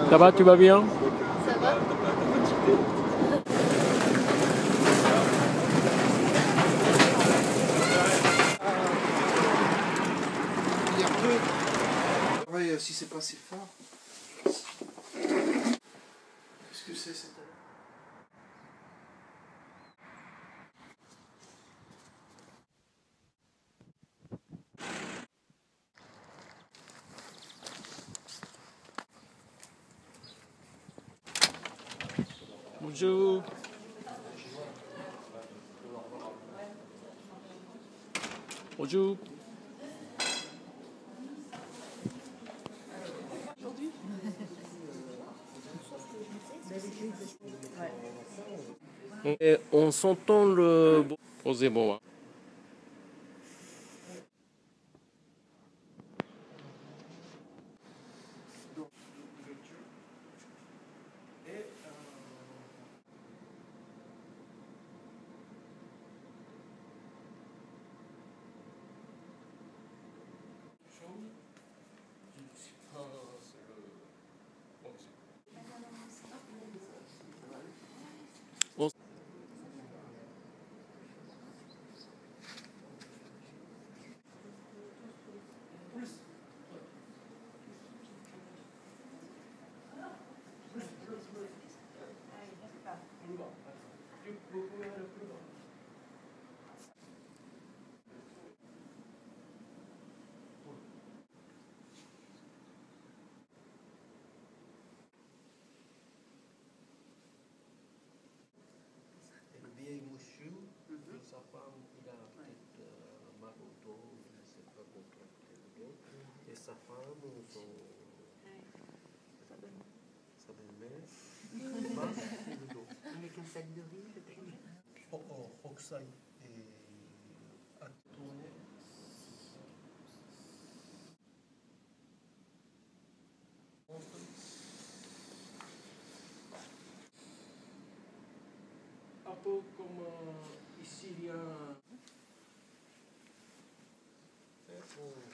Ça va, tu vas bien? Ça va? Il y a un peu. Ouais, si c'est pas assez fort. Qu'est-ce que c'est cette. Bonjour. Bonjour. Et on s'entend le... Oh, c'est bon. Hein. Le vieil monsieur, sa femme, il a peut-être mal au dos, il ne sait pas contracter le dos. Et sa femme, sa belle-mère, masse le dos. Avec un sac de riz, peut-être. Roxane et à tourner. Un peu comme ici, il y a...